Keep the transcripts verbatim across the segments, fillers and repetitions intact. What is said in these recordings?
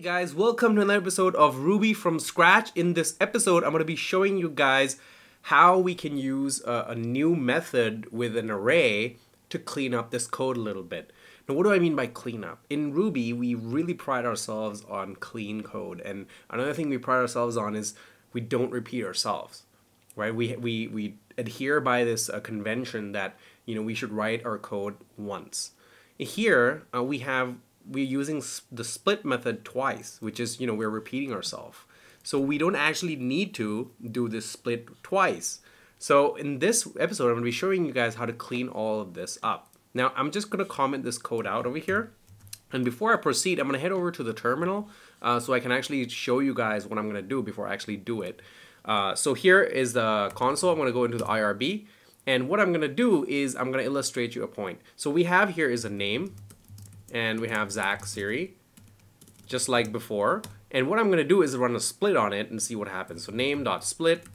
Guys, welcome to another episode of Ruby from Scratch. In this episode, I'm going to be showing you guys how we can use a, a new method with an array to clean up this code a little bit. Now, what do I mean by clean up? In Ruby, we really pride ourselves on clean code. And another thing we pride ourselves on is we don't repeat ourselves, right? We, we, we adhere by this uh, convention that, you know, we should write our code once. Here, uh, we have we're using the split method twice, which is, you know, we're repeating ourselves. So we don't actually need to do this split twice. So in this episode, I'm going to be showing you guys how to clean all of this up. Now, I'm just going to comment this code out over here. And before I proceed, I'm going to head over to the terminal uh, so I can actually show you guys what I'm going to do before I actually do it. Uh, so here is the console. I'm going to go into the I R B. And what I'm going to do is I'm going to illustrate you a point. So we have here is a name. And we have Zach Siri, just like before. And what I'm going to do is run a split on it and see what happens. So name.split.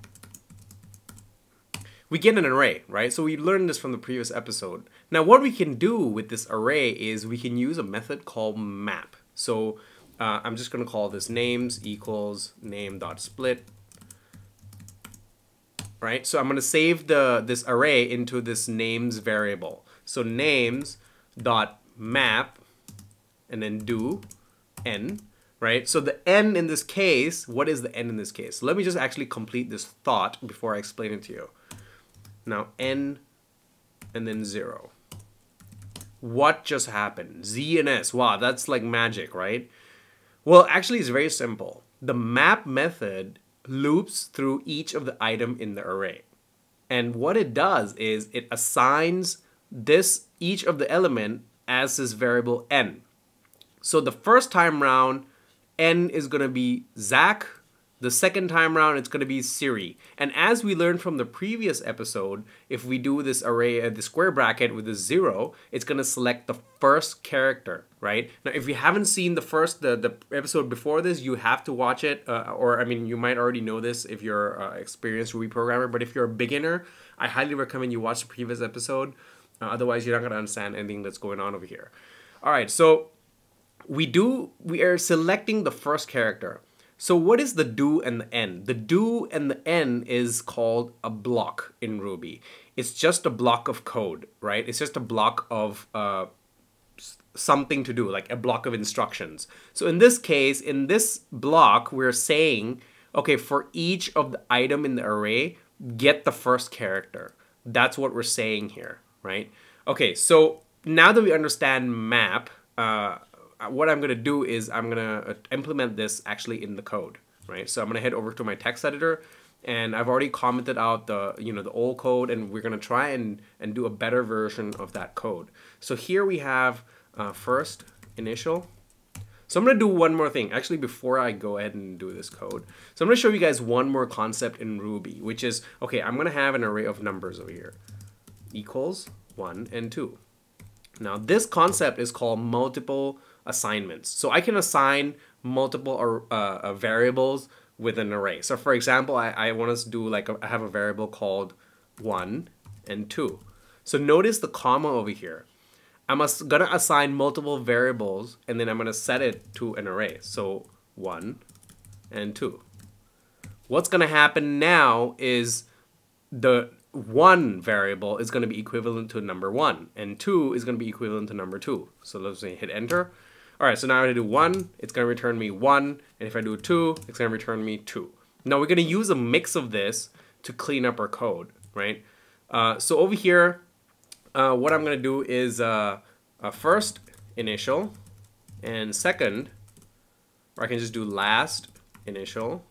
We get an array, right? So we learned this from the previous episode. Now what we can do with this array is we can use a method called map. So uh, I'm just going to call this names equals name.split. Right? So I'm going to save the this array into this names variable. So names dot map and then do n, right? So the n in this case, what is the n in this case? So let me just actually complete this thought before I explain it to you. Now n and then zero. What just happened? Z and S. Wow, that's like magic, right? Well, actually it's very simple. The map method loops through each of the item in the array. And what it does is it assigns this each of the element as this variable n. So the first time round, n is going to be Zach. The second time round, it's going to be Siri. And as we learned from the previous episode, if we do this array at the square bracket with a zero, it's going to select the first character, right? Now, if you haven't seen the first, the, the episode before this, you have to watch it. Uh, or, I mean, you might already know this if you're an experienced Ruby programmer. But if you're a beginner, I highly recommend you watch the previous episode. Uh, otherwise, you're not going to understand anything that's going on over here. All right, so we do, we are selecting the first character. So what is the do and the n? The do and the n is called a block in Ruby. It's just a block of code, right? It's just a block of uh, something to do, like a block of instructions. So in this case, in this block, we're saying, okay, for each of the item in the array, get the first character. That's what we're saying here. Right? Okay, so now that we understand map, uh, what I'm going to do is I'm going to implement this actually in the code, right? So I'm going to head over to my text editor, and I've already commented out the, you know, the old code, and we're going to try and, and do a better version of that code. So here we have uh, first initial. So I'm going to do one more thing, actually, before I go ahead and do this code. So I'm going to show you guys one more concept in Ruby, which is, okay, I'm going to have an array of numbers over here. Equals one and two. Now this concept is called multiple assignments. So I can assign multiple uh, uh, variables with an array. So for example, I, I want us to do like a, I have a variable called one and two. So notice the comma over here. I'm gonna assign multiple variables and then I'm gonna set it to an array. So one and two. What's gonna happen now is the one variable is going to be equivalent to number one, and two is going to be equivalent to number two. So let's say hit enter. All right, so now if I do one, it's going to return me one, and if I do two, it's going to return me two. Now we're going to use a mix of this to clean up our code, right? Uh, so over here, uh, what I'm going to do is uh, uh, first initial, and second, or I can just do last initial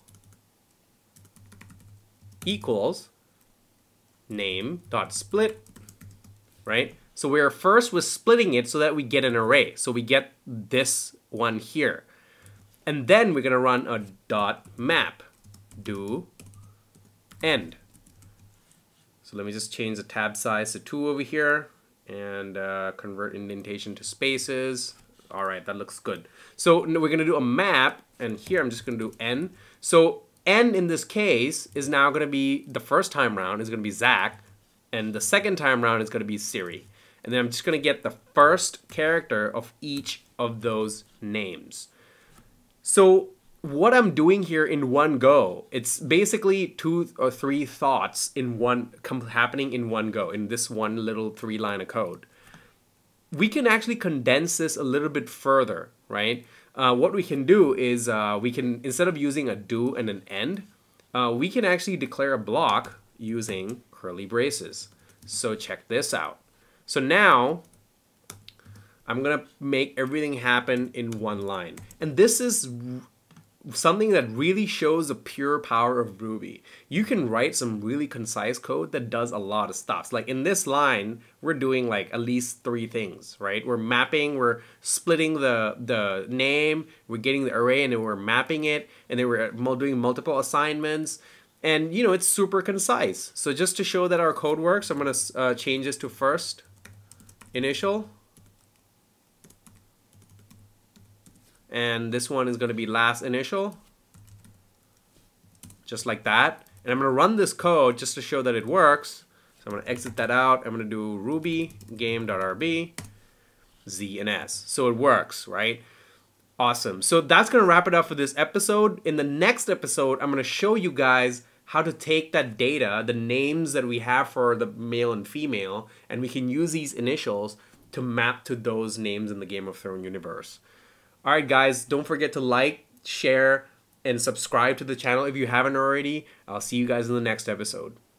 equals name dot split, right? So we're first was splitting it so that we get an array. So we get this one here. And then we're gonna run a dot map, do end. So let me just change the tab size to two over here and uh, convert indentation to spaces. All right, that looks good. So we're gonna do a map, and here I'm just gonna do n. So n in this case is now going to be, the first time round is going to be Zach, and the second time round is going to be Siri. And then I'm just going to get the first character of each of those names. So what I'm doing here in one go, it's basically two or three thoughts in one happening in one go in this one little three line of code. We can actually condense this a little bit further, right? Uh, what we can do is uh, we can, instead of using a do and an end, uh, we can actually declare a block using curly braces. So check this out. So now I'm gonna make everything happen in one line. And this is something that really shows the pure power of Ruby. You can write some really concise code that does a lot of stuff. Like in this line, we're doing like at least three things, right? We're mapping, we're splitting the, the name, we're getting the array, and then we're mapping it, and then we're doing multiple assignments. And you know, it's super concise. So just to show that our code works, I'm gonna uh, change this to first initial. And this one is going to be last initial, just like that. And I'm going to run this code just to show that it works. So I'm going to exit that out. I'm going to do Ruby game.rb z and s. So it works, right? Awesome. So that's going to wrap it up for this episode. In the next episode, I'm going to show you guys how to take that data, the names that we have for the male and female, and we can use these initials to map to those names in the Game of Thrones universe. All right, guys, don't forget to like, share, and subscribe to the channel if you haven't already. I'll see you guys in the next episode.